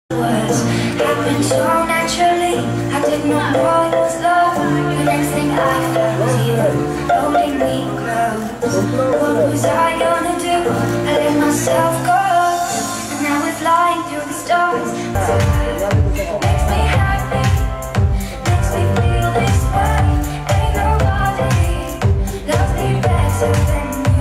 words happened so naturally. I didn't know what was love. The next thing I felt was you holding me close. What was I gonna do? I let myself go, and now we're flying through the stars. Makes me happy, makes me feel this way. Ain't nobody loves me better than you.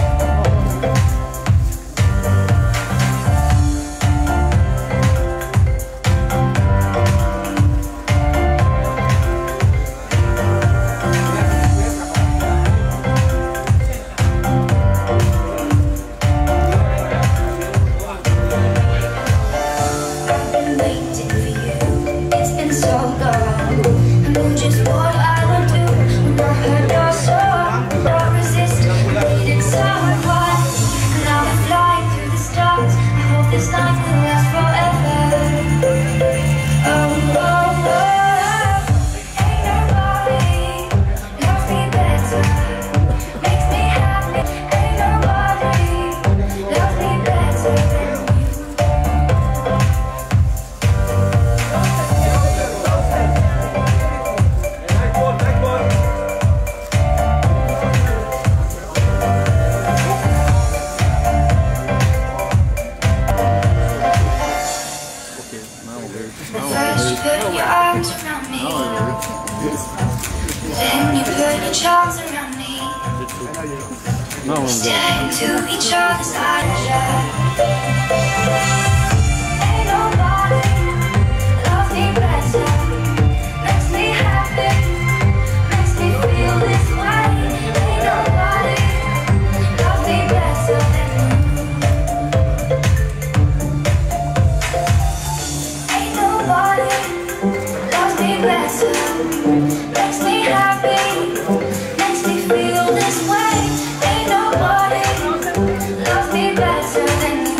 This life will last forever. Oh, oh, oh. Ain't nobody loves me better, makes me happy. Ain't nobody loves me better than you. First you put your arms around me, then you put your charms around me. We stare into each other's eyes. Ain't nobody loves me better, makes me happy, makes me feel this way. Ain't nobody loves me better than you. Ain't nobody loves me better, makes me happy, makes me feel this way. Ain't nobody loves me better than you.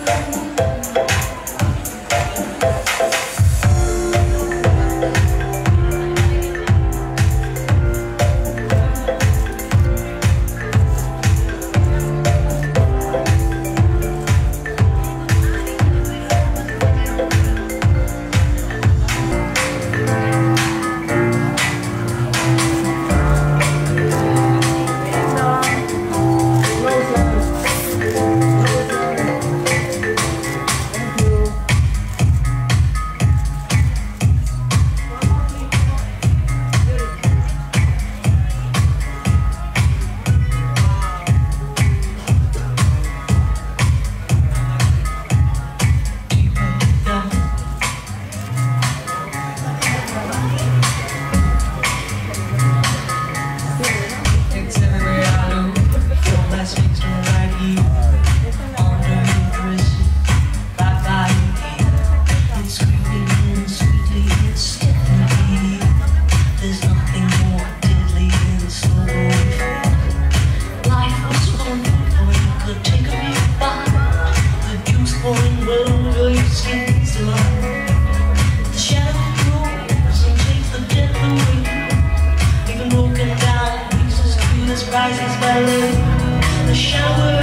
The shower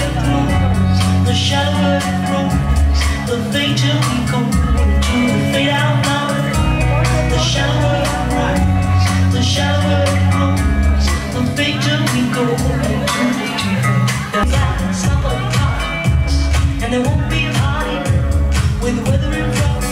grows, the shower grows, the later we go to the fade out line. The shower grows, the shower grows, the later we go to the fade out. Summer parties, and there won't be a party with weather in front.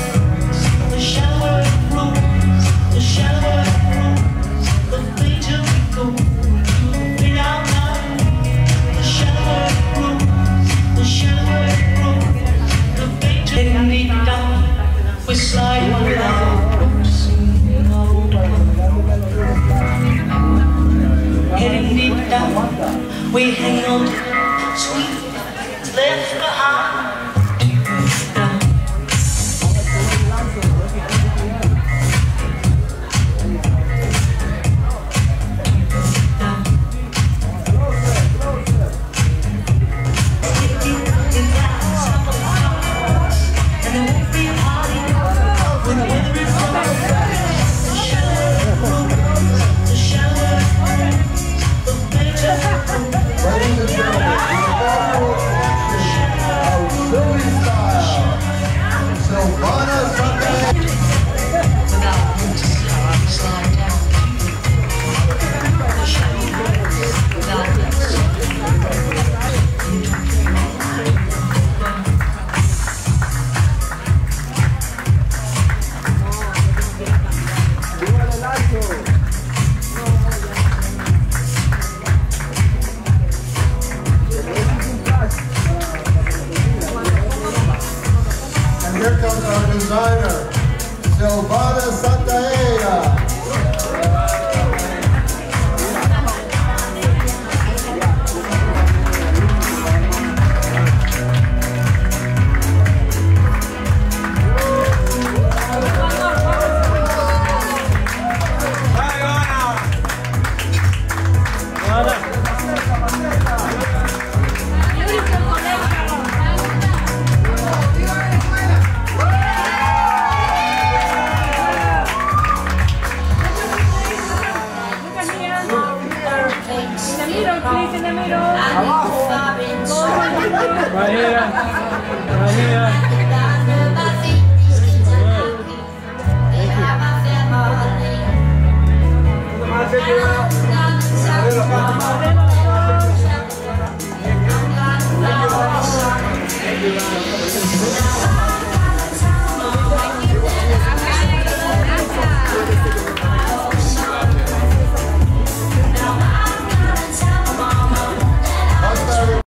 The shower grows, the shower grows, the later we go to the fade out line. The shower grows, the shower grows, the later getting me down. We slide without heading deep down, we hang on to sweet left behind. our designer, Silvana Santaella. Right here. Right here. Thank you.